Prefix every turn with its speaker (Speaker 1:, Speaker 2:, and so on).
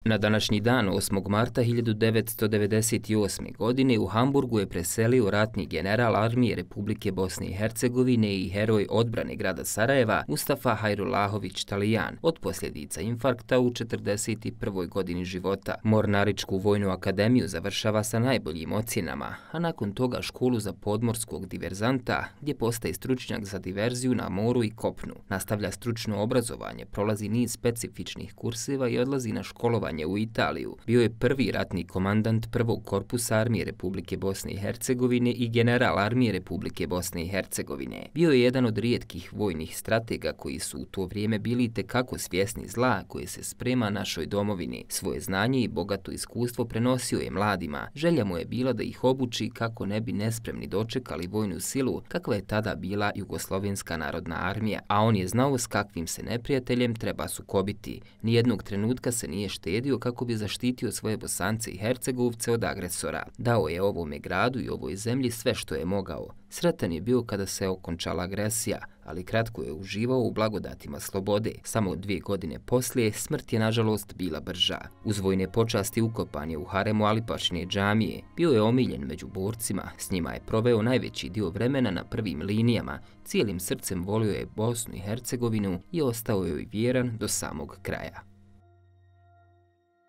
Speaker 1: Na današnji dan, 8. marta 1998. godine, u Hamburgu je preselio ratni general armije Republike Bosne i Hercegovine i heroj odbrane grada Sarajeva Mustafa Hajrullahović Talijan od posljedica infarkta u 41. godini života. Mornaričku vojnu akademiju završava sa najboljim ocjenama, a nakon toga školu za podmorskog diverzanta, gdje postaje stručnjak za diverziju na moru i kopnu. Nastavlja stručno obrazovanje, prolazi niz specifičnih kurseva i odlazi na školovanje u Italiju. Bio je prvi ratni komandant prvog korpusa armije Republike Bosne i Hercegovine i general armije Republike Bosne i Hercegovine. Bio je jedan od rijetkih vojnih stratega koji su u to vrijeme bili itekako svjesni zla koje se sprema našoj domovini. Svoje znanje i bogato iskustvo prenosio je mladima. Želja mu je bila da ih obuči kako ne bi nespremni dočekali vojnu silu kakva je tada bila Jugoslovenska narodna armija, a on je znao s kakvim se neprijateljem treba sukobiti. Nijednog trenutka se nije štedio kako bi zaštitio svoje Bosance i Hercegovce od agresora. Dao je ovome gradu i ovoj zemlji sve što je mogao. Sretan je bio kada se okončala agresija, ali kratko je uživao u blagodatima slobode. Samo 2 godine poslije smrt je nažalost bila brža. Uz vojne počasti ukopan je u haremu Alipašine džamije. Bio je omiljen među borcima, s njima je proveo najveći dio vremena na prvim linijama, cijelim srcem volio je Bosnu i Hercegovinu i ostao joj vjeran do samog kraja.